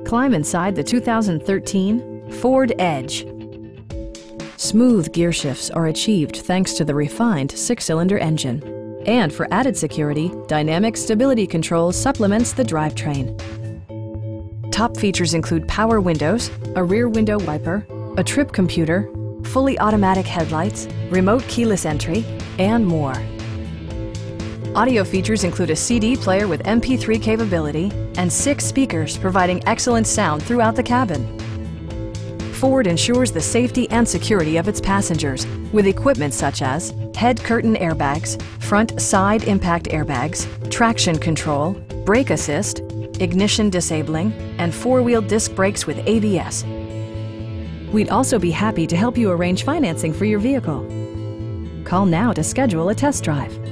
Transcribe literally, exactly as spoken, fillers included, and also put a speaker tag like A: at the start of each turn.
A: Climb inside the two thousand thirteen Ford Edge. Smooth gear shifts are achieved thanks to the refined six-cylinder engine. And for added security, Dynamic Stability Control supplements the drivetrain. Top features include power windows, a rear window wiper, a trip computer, fully automatic headlights, remote keyless entry, and more. Audio features include a C D player with M P three capability and six speakers providing excellent sound throughout the cabin. Ford ensures the safety and security of its passengers with equipment such as head curtain airbags, front side impact airbags, traction control, brake assist, ignition disabling, and four-wheel disc brakes with A B S. We'd also be happy to help you arrange financing for your vehicle. Call now to schedule a test drive.